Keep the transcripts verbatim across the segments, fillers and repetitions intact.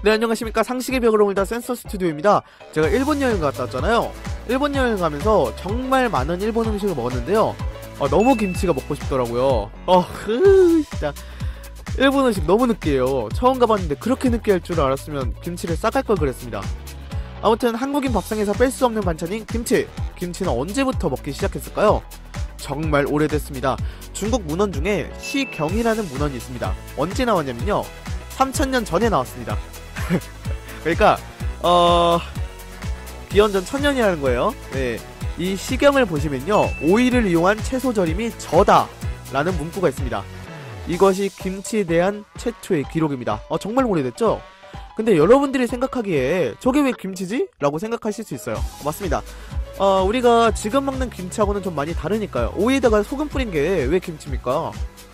네, 안녕하십니까. 상식의 벽으로 물다 센서 스튜디오입니다. 제가 일본 여행 갔다 왔잖아요. 일본 여행 가면서 정말 많은 일본 음식을 먹었는데요. 어, 너무 김치가 먹고 싶더라고요. 어, 흐, 진짜 일본 음식 너무 느끼해요. 처음 가봤는데 그렇게 느끼할 줄 알았으면 김치를 싸갈 걸 그랬습니다. 아무튼 한국인 밥상에서 뺄 수 없는 반찬인 김치. 김치는 언제부터 먹기 시작했을까요? 정말 오래됐습니다. 중국 문헌 중에 시경이라는 문헌이 있습니다. 언제 나왔냐면요, 삼천 년 전에 나왔습니다. 그러니까 어... 기원전 천년이라는 거예요. 네, 이 시경을 보시면요, 오이를 이용한 채소 절임이 저다 라는 문구가 있습니다. 이것이 김치에 대한 최초의 기록입니다. 어, 정말 오래됐죠? 근데 여러분들이 생각하기에 저게 왜 김치지? 라고 생각하실 수 있어요. 맞습니다. 어, 우리가 지금 먹는 김치하고는 좀 많이 다르니까요. 오이에다가 소금 뿌린 게 왜 김치입니까?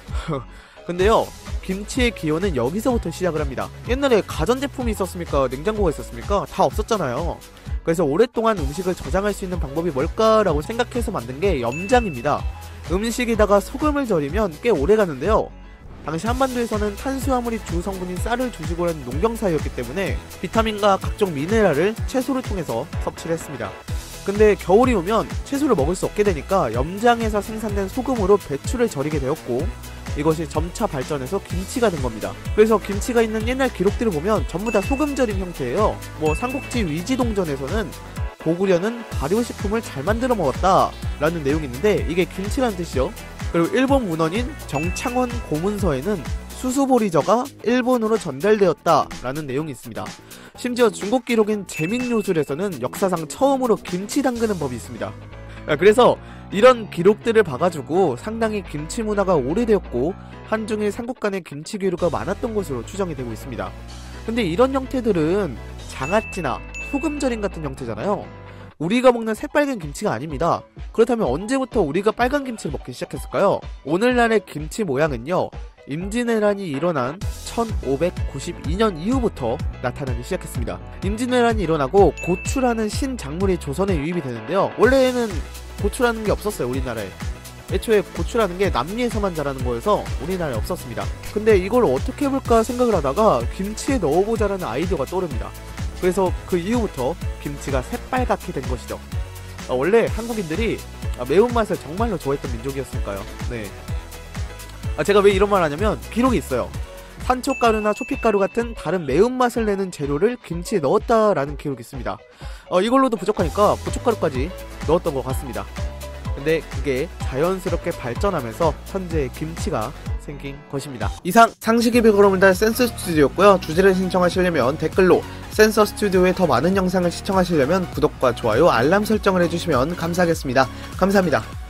근데요, 김치의 기원은 여기서부터 시작을 합니다. 옛날에 가전제품이 있었습니까? 냉장고가 있었습니까? 다 없었잖아요. 그래서 오랫동안 음식을 저장할 수 있는 방법이 뭘까라고 생각해서 만든 게 염장입니다. 음식에다가 소금을 절이면 꽤 오래 가는데요, 당시 한반도에서는 탄수화물이 주 성분인 쌀을 주시고 하는 농경사회였기 때문에 비타민과 각종 미네랄을 채소를 통해서 섭취를 했습니다. 근데 겨울이 오면 채소를 먹을 수 없게 되니까 염장에서 생산된 소금으로 배추를 절이게 되었고, 이것이 점차 발전해서 김치가 된 겁니다. 그래서 김치가 있는 옛날 기록들을 보면 전부 다 소금 절임 형태예요. 뭐 삼국지 위지동전에서는 고구려는 발효식품을 잘 만들어 먹었다 라는 내용이 있는데, 이게 김치라는 뜻이죠. 그리고 일본 문헌인 정창원 고문서에는 수수보리저가 일본으로 전달되었다 라는 내용이 있습니다. 심지어 중국 기록인 제민요술에서는 역사상 처음으로 김치 담그는 법이 있습니다. 그래서 이런 기록들을 봐가지고 상당히 김치 문화가 오래되었고 한중일 삼국 간의 김치 교류가 많았던 것으로 추정이 되고 있습니다. 근데 이런 형태들은 장아찌나 소금 절임 같은 형태잖아요. 우리가 먹는 새빨간 김치가 아닙니다. 그렇다면 언제부터 우리가 빨간 김치를 먹기 시작했을까요? 오늘날의 김치 모양은요, 임진왜란이 일어난 천오백구십이 년 이후부터 나타나기 시작했습니다. 임진왜란이 일어나고 고추라는 신작물이 조선에 유입이 되는데요, 원래는 고추라는 게 없었어요, 우리나라에. 애초에 고추라는 게 남미에서만 자라는 거여서 우리나라에 없었습니다. 근데 이걸 어떻게 해볼까 생각을 하다가 김치에 넣어보자라는 아이디어가 떠오릅니다. 그래서 그 이후부터 김치가 새빨갛게 된 것이죠. 아, 원래 한국인들이 매운맛을 정말로 좋아했던 민족이었으니까요. 네. 아, 제가 왜 이런 말 하냐면 기록이 있어요. 산초가루나 초피가루 같은 다른 매운맛을 내는 재료를 김치에 넣었다라는 기록이 있습니다. 어, 이걸로도 부족하니까 고춧가루까지 넣었던 것 같습니다. 근데 그게 자연스럽게 발전하면서 현재 김치가 생긴 것입니다. 이상 상식의 벽으로 물다 센서 스튜디오였고요. 주제를 신청하시려면 댓글로, 센서 스튜디오의 더 많은 영상을 시청하시려면 구독과 좋아요, 알람 설정을 해주시면 감사하겠습니다. 감사합니다.